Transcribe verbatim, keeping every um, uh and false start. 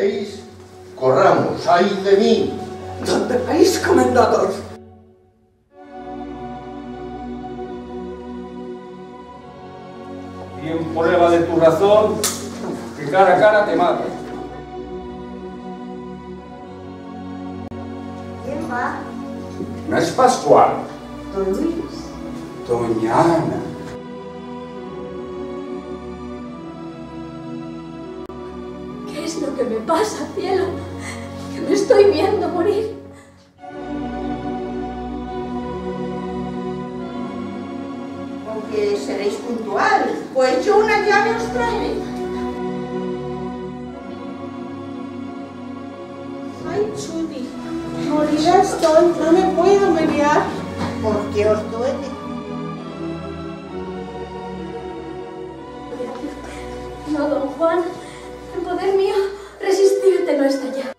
¿Veis? Corramos, ¡ay de mí! ¿Dónde vais, comendador? Y en prueba de tu razón, que cara a cara te mate. ¿Quién va? No es Pascual, Don Luis. doña Ana. ¿Qué es lo que me pasa, cielo? Que me estoy viendo morir. Aunque seréis puntual, pues yo una llave os traeré. Ay, Chudi, morirá estoy, no me puedo mediar, porque os duele. No, don Juan, en poder mío resistirte no está ya.